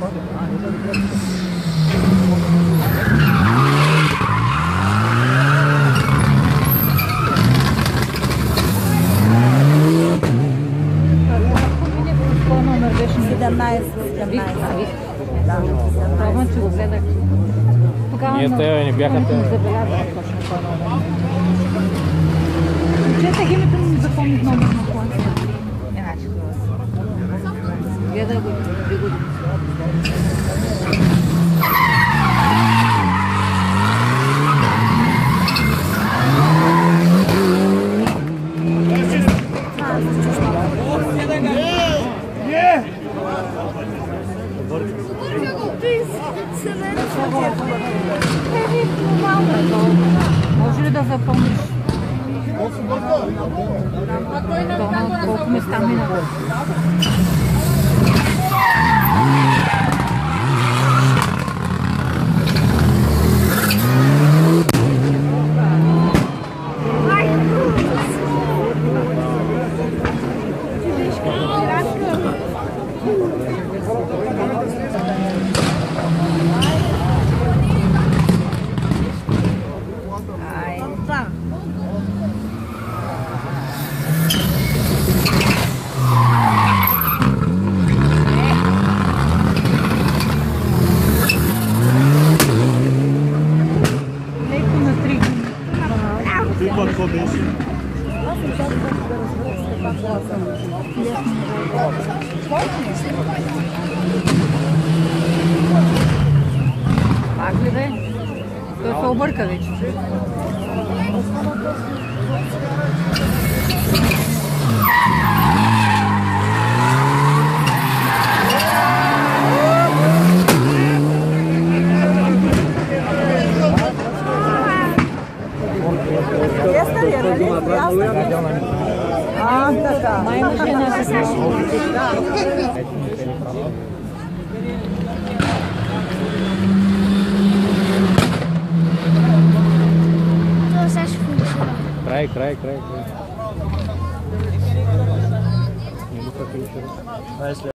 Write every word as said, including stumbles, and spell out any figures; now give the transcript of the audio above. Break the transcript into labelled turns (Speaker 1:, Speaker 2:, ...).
Speaker 1: Пробвам, че го гледах.
Speaker 2: Ние те не бяха те.
Speaker 1: Четах името ми, запомних номер на план. Иначе. Гледах го две години. Може ли да запомниш? Колко места мина? Пак ли бе? Той се обърка вече. А, така. Майма жена се
Speaker 2: Край, край, край, край.